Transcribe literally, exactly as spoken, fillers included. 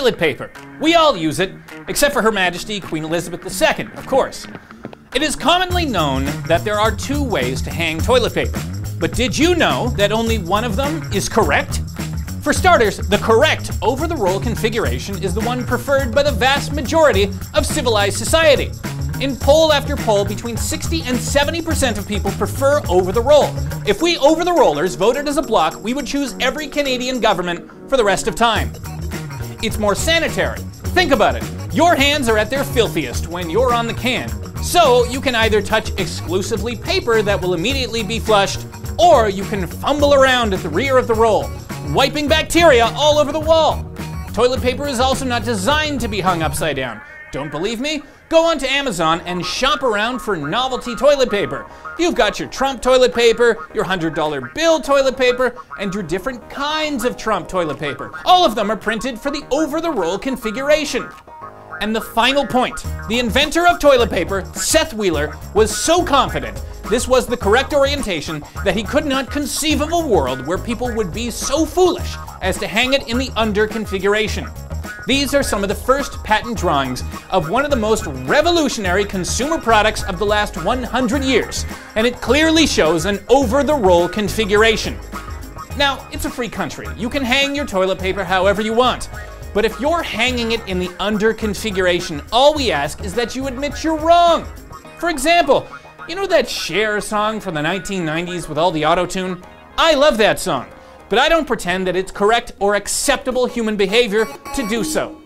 toilet paper. We all use it, except for Her Majesty Queen Elizabeth the Second, of course. It is commonly known that there are two ways to hang toilet paper. But did you know that only one of them is correct? For starters, the correct over-the-roll configuration is the one preferred by the vast majority of civilized society. In poll after poll, between sixty and seventy percent of people prefer over-the-roll. If we over-the-rollers voted as a bloc, we would choose every Canadian government for the rest of time. It's more sanitary. Think about it. Your hands are at their filthiest when you're on the can. So you can either touch exclusively paper that will immediately be flushed, or you can fumble around at the rear of the roll, wiping bacteria all over the wall. Toilet paper is also not designed to be hung upside down. Don't believe me? Go onto Amazon and shop around for novelty toilet paper. You've got your Trump toilet paper, your one hundred dollar bill toilet paper, and your different kinds of Trump toilet paper. All of them are printed for the over-the-roll configuration. And the final point, the inventor of toilet paper, Seth Wheeler, was so confident this was the correct orientation that he could not conceive of a world where people would be so foolish as to hang it in the under configuration. These are some of the first patent drawings of one of the most revolutionary consumer products of the last one hundred years, and it clearly shows an over-the-roll configuration. Now, it's a free country. You can hang your toilet paper however you want. But if you're hanging it in the under configuration, all we ask is that you admit you're wrong. For example, you know that Cher song from the nineteen nineties with all the auto-tune? I love that song, but I don't pretend that it's correct or acceptable human behavior to do so.